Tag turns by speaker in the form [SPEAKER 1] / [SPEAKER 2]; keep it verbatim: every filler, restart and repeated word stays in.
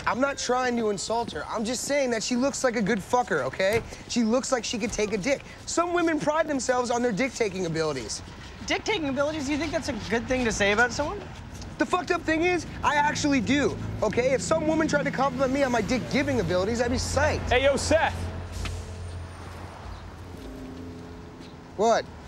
[SPEAKER 1] I'm not trying to insult her. I'm just saying that she looks like a good fucker, okay? She looks like she could take a dick. Some women pride themselves on their dick-taking abilities.
[SPEAKER 2] Dick-taking abilities? Do you think that's a good thing to say about someone?
[SPEAKER 1] The fucked up thing is, I actually do, okay? If some woman tried to compliment me on my dick-giving abilities, I'd be psyched.
[SPEAKER 3] Hey, yo, Seth.
[SPEAKER 1] What?